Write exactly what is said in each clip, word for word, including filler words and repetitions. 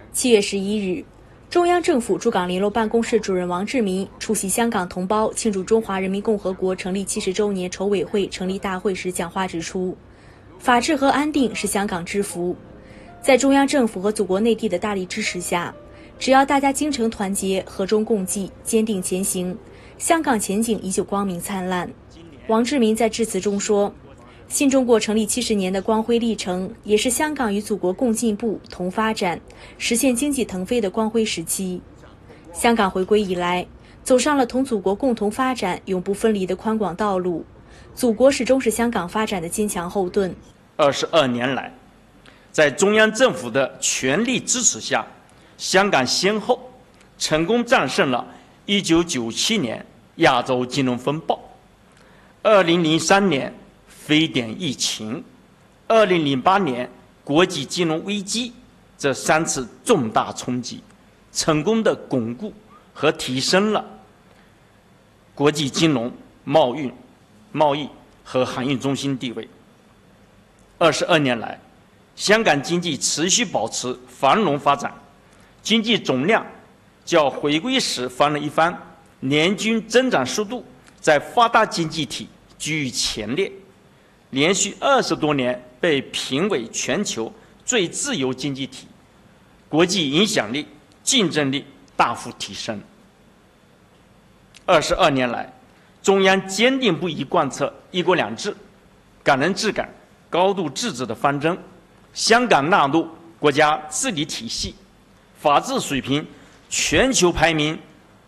七月十一日，中央政府驻港联络办公室主任王志民出席香港同胞庆祝中华人民共和国成立七十周年筹委会成立大会时讲话指出，法治和安定是香港之福。在中央政府和祖国内地的大力支持下，只要大家精诚团结、和衷共济、坚定前行，香港前景依旧光明灿烂。王志民在致辞中说，新中国成立七十年的光辉历程，也是香港与祖国共进步、同发展、实现经济腾飞的光辉时期。香港回归以来，走上了同祖国共同发展、永不分离的宽广道路。祖国始终是香港发展的坚强后盾。 二十二年来，在中央政府的全力支持下，香港先后成功战胜了一九九七年亚洲金融风暴、二零零三年非典疫情、二零零八年国际金融危机这三次重大冲击，成功的巩固和提升了国际金融、贸易、贸易和航运中心地位。二十二年来，香港经济持续保持繁荣发展，经济总量较回归时翻了一番，年均增长速度在发达经济体居于前列，连续二十多年被评为全球最自由经济体，国际影响力、竞争力大幅提升。二十二年来，中央坚定不移贯彻“一国两制”、港人治港、高度自治的方针，香港纳入国家治理体系，法治水平全球排名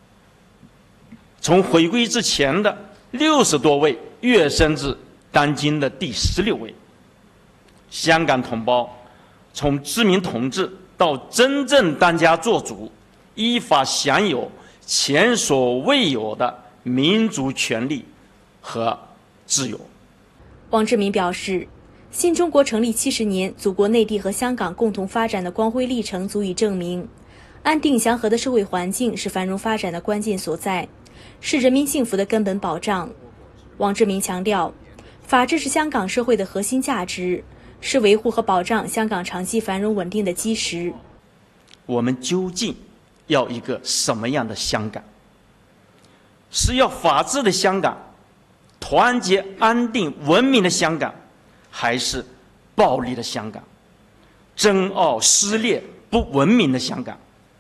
从回归之前的六十多位跃升至当今的第十六位。香港同胞从知名同志到真正当家作主，依法享有前所未有的民主权利和自由。 王志民表示，新中国成立七十年，祖国内地和香港共同发展的光辉历程足以证明，安定祥和的社会环境是繁荣发展的关键所在，是人民幸福的根本保障。王志民强调，法治是香港社会的核心价值，是维护和保障香港长期繁荣稳定的基石。 我们究竟要一个什么样的香港？是要法治的香港，团结、安定、文明的香港，还是暴力的香港，争傲、撕裂、不文明的香港？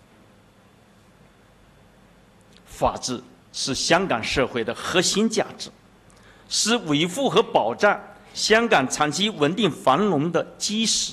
法治是香港社会的核心价值，是维护和保障香港长期稳定繁荣的基石。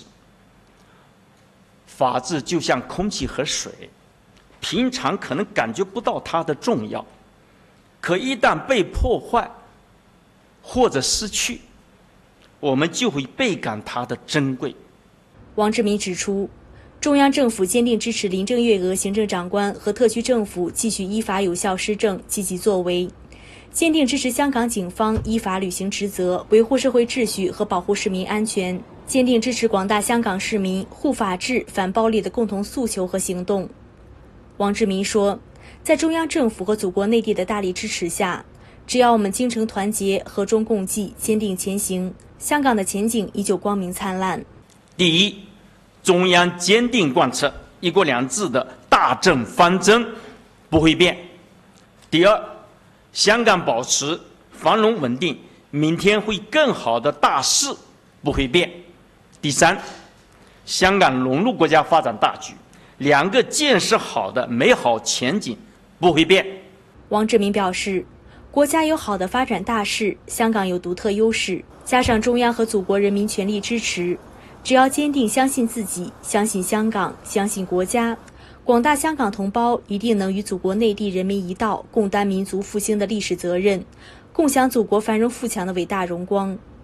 法治就像空气和水，平常可能感觉不到它的重要，可一旦被破坏或者失去，我们就会倍感它的珍贵。 王志民指出，中央政府坚定支持林郑月娥行政长官和特区政府继续依法有效施政、积极作为，坚定支持香港警方依法履行职责，维护社会秩序和保护市民安全，坚定支持广大香港市民护法治、反暴力的共同诉求和行动。王志民说，在中央政府和祖国内地的大力支持下，只要我们精诚团结、和衷共济、坚定前行，香港的前景依旧光明灿烂。 第一，中央坚定贯彻“一国两制”的大政方针不会变。第二，香港保持繁荣稳定，明天会更好的大势不会变。第三，香港融入国家发展大局，两个建设好的美好前景不会变。 王志民表示，国家有好的发展大势，香港有独特优势，加上中央和祖国人民全力支持，只要坚定相信自己、相信香港、相信国家，广大香港同胞一定能与祖国内地人民一道，共担民族复兴的历史责任，共享祖国繁荣富强的伟大荣光。